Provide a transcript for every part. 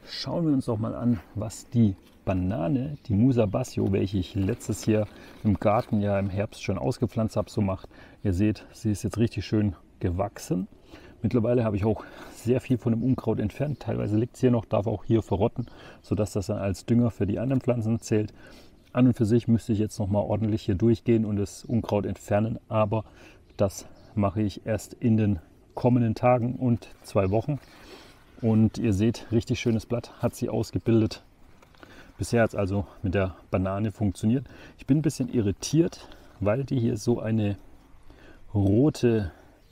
schauen wir uns doch mal an, was die Banane, die Musa Bassio, welche ich letztes Jahr im Garten ja im Herbst schon ausgepflanzt habe, so macht. Ihr seht, sie ist jetzt richtig schön gewachsen. Mittlerweile habe ich auch sehr viel von dem Unkraut entfernt. Teilweise liegt es hier noch, darf auch hier verrotten, sodass das dann als Dünger für die anderen Pflanzen zählt. An und für sich müsste ich jetzt noch mal ordentlich hier durchgehen und das Unkraut entfernen, aber das mache ich erst in den kommenden Tagen und 2 Wochen. Und ihr seht, richtig schönes Blatt hat sie ausgebildet. Bisher hat es also mit der Banane funktioniert. Ich bin ein bisschen irritiert, weil die hier so ein rotes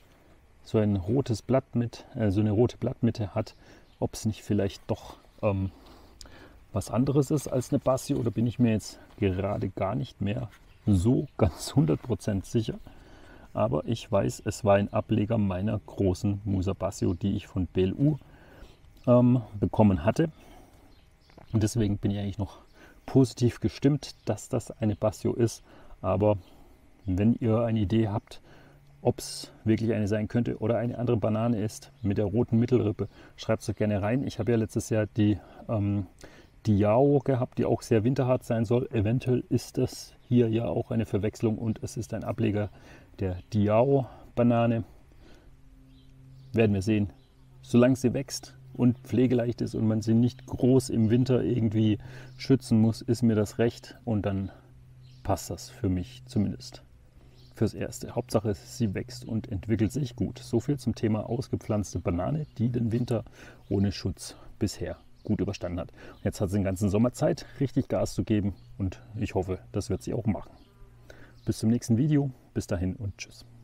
Blatt mit, so eine rote Blattmitte hat. Ob es nicht vielleicht doch was anderes ist als eine Bassio, oder bin ich mir jetzt gerade gar nicht mehr so ganz 100% sicher. Aber ich weiß, es war ein Ableger meiner großen Musa Bassio, die ich von BLU bekommen hatte. Und deswegen bin ich eigentlich noch positiv gestimmt, dass das eine Bassio ist. Aber wenn ihr eine Idee habt, ob es wirklich eine sein könnte oder eine andere Banane ist mit der roten Mittelrippe, schreibt es doch gerne rein. Ich habe ja letztes Jahr die Diao gehabt, die auch sehr winterhart sein soll. Eventuell ist das hier ja auch eine Verwechslung und es ist ein Ableger der Diao-Banane. Werden wir sehen. Solange sie wächst und pflegeleicht ist und man sie nicht groß im Winter irgendwie schützen muss, ist mir das recht und dann passt das für mich zumindest. Fürs Erste. Hauptsache, sie wächst und entwickelt sich gut. So viel zum Thema ausgepflanzte Banane, die den Winter ohne Schutz bisher gut überstanden hat. Jetzt hat sie den ganzen Sommer Zeit, richtig Gas zu geben und ich hoffe, das wird sie auch machen. Bis zum nächsten Video. Bis dahin und tschüss.